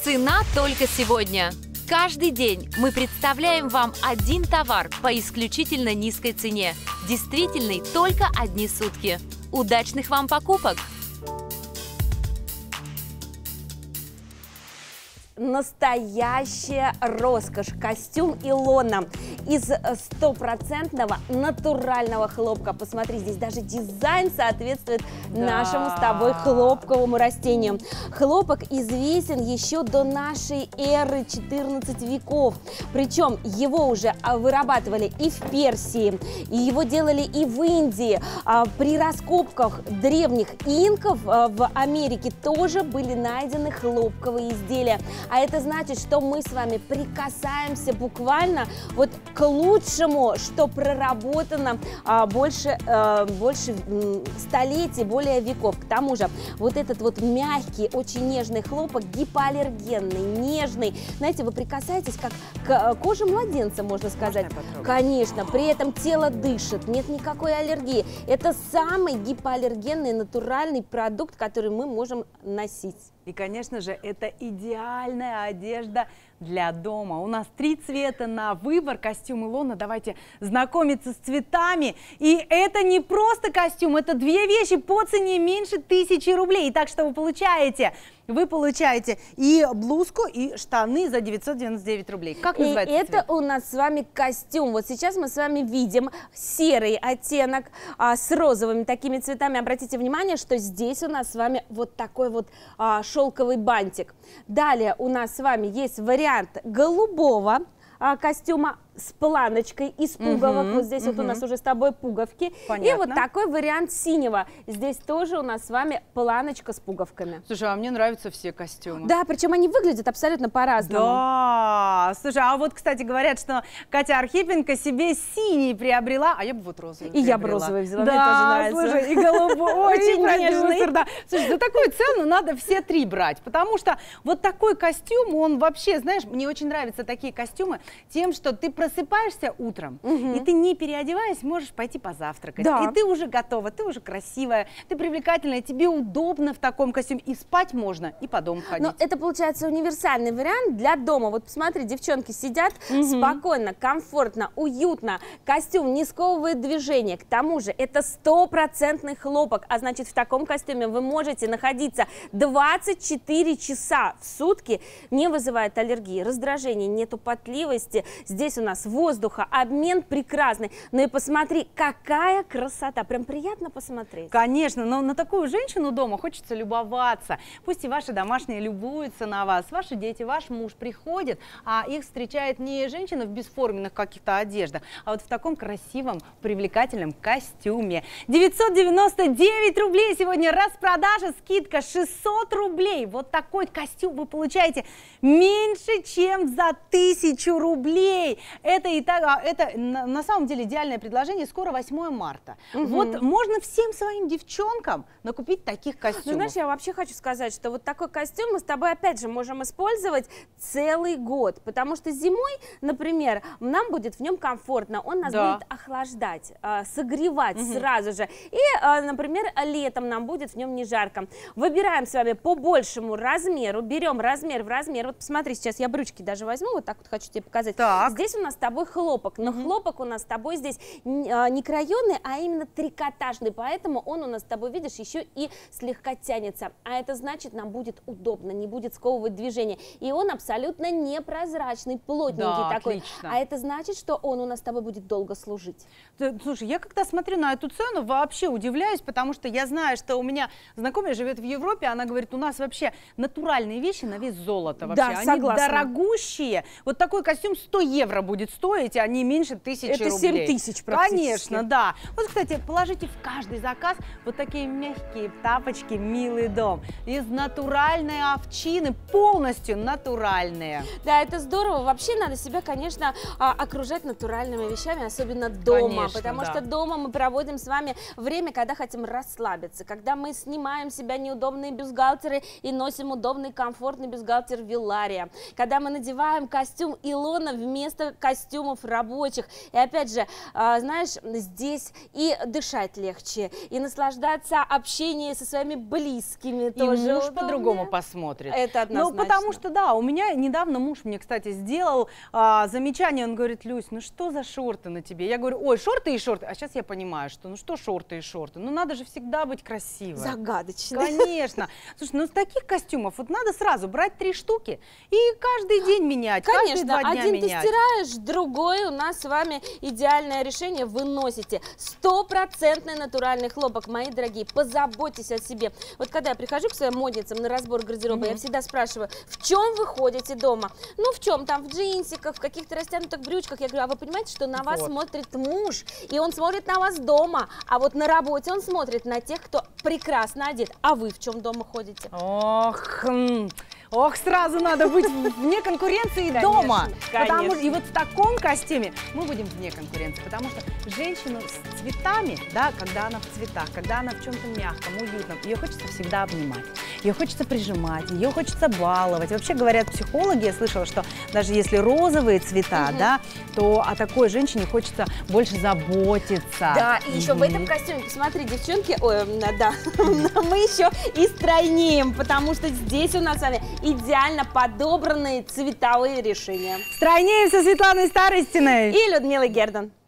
Цена только сегодня. Каждый день мы представляем вам один товар по исключительно низкой цене, действительной только одни сутки. Удачных вам покупок! Настоящая роскошь. Костюм Илона из стопроцентного натурального хлопка. Посмотри, здесь даже дизайн соответствует нашему с тобой хлопковому растению. Хлопок известен еще до нашей эры 14 веков. Причем его уже вырабатывали и в Персии, и его делали и в Индии. При раскопках древних инков в Америке тоже были найдены хлопковые изделия. А это значит, что мы с вами прикасаемся буквально вот к лучшему, что проработано больше столетий, более веков. К тому же вот этот вот мягкий, очень нежный хлопок, гипоаллергенный, нежный. Знаете, вы прикасаетесь как к коже младенца, можно сказать. Конечно, при этом тело дышит, нет никакой аллергии. Это самый гипоаллергенный натуральный продукт, который мы можем носить. И, конечно же, это идеальная одежда для дома. У нас 3 цвета на выбор. Костюм Илона. Давайте знакомиться с цветами. И это не просто костюм, это 2 вещи по цене меньше 1000 рублей. Так что вы получаете и блузку, и штаны за 999 рублей. Как называется это цвет? У нас с вами костюм. Вот сейчас мы с вами видим серый оттенок с розовыми такими цветами. Обратите внимание, что здесь у нас с вами вот такой вот шелковый бантик. Далее у нас с вами есть вариант голубого костюма с планочкой из пуговок. Вот здесь вот у нас уже с тобой пуговки. Понятно. И вот такой вариант синего. Здесь тоже у нас с вами планочка с пуговками. Слушай, а мне нравятся все костюмы. Да, причем они выглядят абсолютно по-разному. Да, слушай, а вот, кстати, говорят, что Катя Архипенко себе синий приобрела, а я бы вот розовый приобрела. Я бы розовый взяла, да, мне тоже нравится. Слушай, и голубой, очень нежный. Да. Слушай, за такую цену надо все 3 брать, потому что вот такой костюм, он вообще, знаешь, мне очень нравятся такие костюмы тем, что ты просыпаешься утром, и ты, не переодеваясь, можешь пойти позавтракать. Да. И ты уже готова, ты уже красивая, ты привлекательная, тебе удобно в таком костюме, и спать можно, и по дому ходить. Но это получается универсальный вариант для дома. Вот посмотри, девчонки сидят спокойно, комфортно, уютно. Костюм не сковывает движение. К тому же это стопроцентный хлопок, а значит в таком костюме вы можете находиться 24 часа в сутки, не вызывает аллергии, раздражения, нету потливости. Здесь у нас воздуха, обмен прекрасный. Ну и посмотри, какая красота. Прям приятно посмотреть. Конечно, но на такую женщину дома хочется любоваться. Пусть и ваши домашние любуются на вас, ваши дети, ваш муж приходит, а их встречает не женщина в бесформенных каких-то одеждах, а вот в таком красивом, привлекательном костюме. 999 рублей сегодня распродажа, скидка 600 рублей. Вот такой костюм вы получаете меньше, чем за 1000 рублей. Это на самом деле идеальное предложение. Скоро 8 марта. Вот можно всем своим девчонкам накупить таких костюмов. Ну, знаешь, я вообще хочу сказать, что вот такой костюм мы с тобой опять же можем использовать целый год, потому что зимой, например, нам будет в нем комфортно, он нас будет охлаждать, согревать сразу же, и, например, летом нам будет в нем не жарко. Выбираем с вами по большему размеру, берем размер в размер. Вот посмотри, сейчас я брючки даже возьму, вот так вот хочу тебе показать. Так. Здесь у нас с тобой хлопок, но хлопок у нас с тобой здесь не крайонный, а именно трикотажный, поэтому он у нас с тобой, видишь, еще и слегка тянется, а это значит, нам будет удобно, не будет сковывать движение, и он абсолютно непрозрачный, плотненький такой, отлично. а это значит, что он у нас с тобой будет долго служить. Слушай, я когда смотрю на эту цену, вообще удивляюсь, потому что я знаю, что у меня знакомая живет в Европе, она говорит, у нас вообще натуральные вещи на вес золота вообще, Да, они согласна. дорогущие, вот такой костюм 100 евро будет стоить, а не меньше 1000 Это рублей. 7000 практически. Конечно, да. Вот, кстати, положите в каждый заказ вот такие мягкие тапочки «Милый дом» из натуральной овчины, полностью натуральные. Да, это здорово. Вообще надо себя, конечно, окружать натуральными вещами, особенно дома. Конечно, потому да. что дома мы проводим с вами время, когда хотим расслабиться, когда мы снимаем с себя неудобные бюстгальтеры и носим удобный, комфортный бюстгальтер Виллария, когда мы надеваем костюм Илона вместо костюмов рабочих. И опять же, знаешь, здесь и дышать легче, и наслаждаться общением со своими близкими. И тоже муж удобнее. по-другому посмотрит. Это однозначно. Ну, потому что, да, у меня недавно муж мне, кстати, сделал замечание, он говорит: Люсь, ну что за шорты на тебе? Я говорю: ой, шорты и шорты. А сейчас я понимаю, что ну что шорты и шорты? Ну надо же всегда быть красивой. Загадочно. Конечно. Слушай, ну с таких костюмов вот надо сразу брать 3 штуки и каждый день менять, каждые 2 дня один менять. ты стираешь, другой у нас с вами идеальное решение вы носите. 100% натуральный хлопок, мои дорогие, позаботьтесь о себе. Вот когда я прихожу к своим модницам на разбор гардероба, я всегда спрашиваю, в чем вы ходите дома? Ну, в чем? Там в джинсиках, в каких-то растянутых брючках. Я говорю, а вы понимаете, что на вас смотрит муж, и он смотрит на вас дома, а вот на работе он смотрит на тех, кто прекрасно одет. А вы в чем дома ходите? Ох, сразу надо быть вне конкуренции дома. Потому что и вот в таком костюме мы будем вне конкуренции, потому что женщину с цветами, да, когда она в цветах, когда она в чем-то мягком, уютном, ее хочется всегда обнимать, ее хочется прижимать, ее хочется баловать. Вообще говорят психологи, я слышала, что даже если розовые цвета, да, то о такой женщине хочется больше заботиться. Да, и еще в этом костюме, посмотри, девчонки, ой, да, мы еще и стройнеем, потому что здесь у нас с вами идеально подобранные цветовые решения. Стройнее со Светланой Старостиной И Людмилой Гердон.